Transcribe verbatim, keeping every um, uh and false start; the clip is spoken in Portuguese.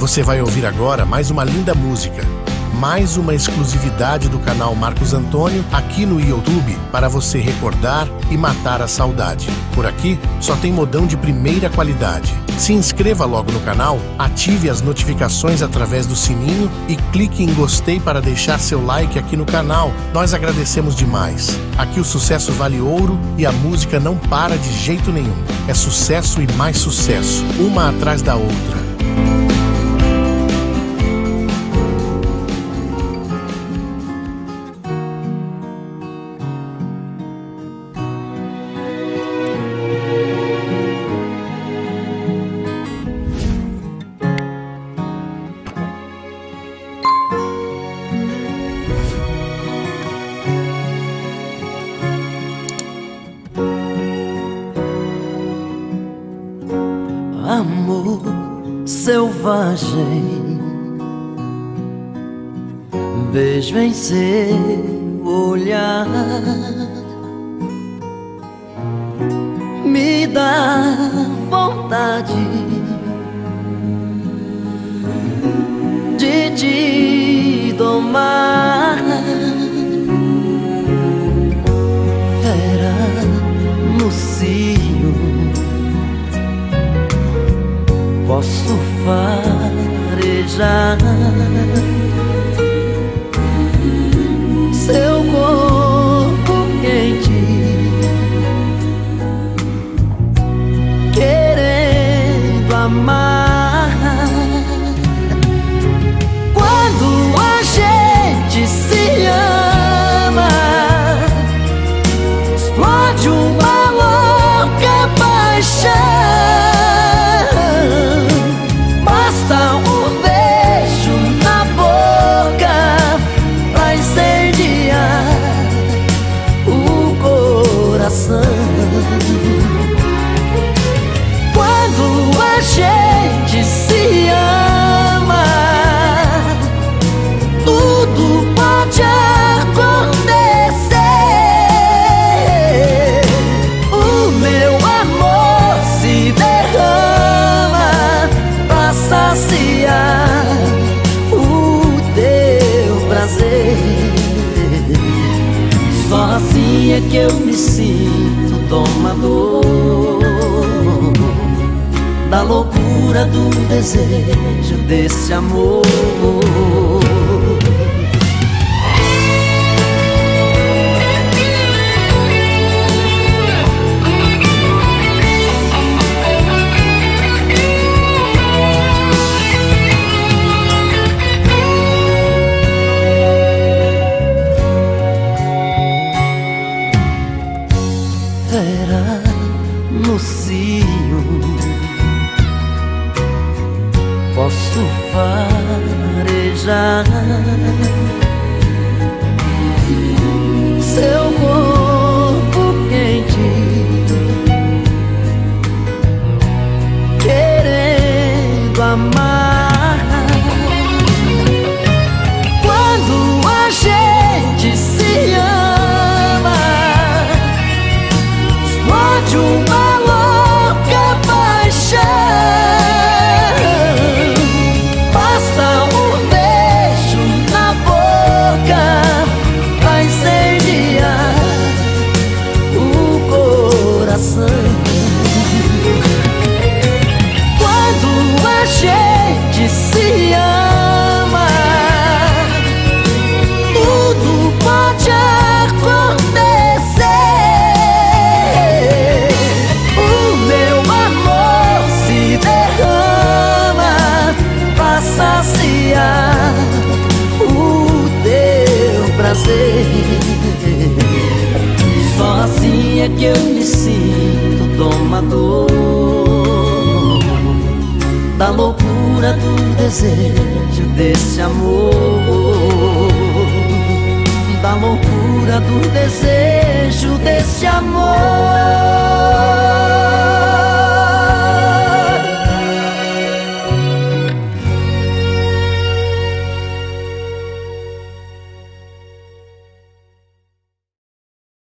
Você vai ouvir agora mais uma linda música, mais uma exclusividade do canal Marcos Antônio aqui no YouTube para você recordar e matar a saudade. Por aqui só tem modão de primeira qualidade. Se inscreva logo no canal, ative as notificações através do sininho e clique em gostei para deixar seu like aqui no canal. Nós agradecemos demais. Aqui o sucesso vale ouro e a música não para de jeito nenhum. É sucesso e mais sucesso, uma atrás da outra. Amor selvagem, vejo em seu olhar, me dá vontade de te domar. Fera no cio, posso farejar seu corpo quente, querendo amar. Quando a gente se ama, explode uma louca paixão. Quando a gente se ama, tudo pode acontecer. O meu amor se derrama pra saciar o teu prazer. Só assim é que eu me sinto domador da loucura do desejo desse amor. Fera no cio, posso farejar seu corpo quente, querendo amar. Quando a gente se ama, explode uma louca paixão. Basta um beijo na boca pra incendiar o coração. Quando a gente se ama, tudo pode acontecer. O meu amor se derrama pra saciar o teu prazer. Só assim é que eu me sinto domador da loucura do desejo desse amor, da loucura do desejo desse amor.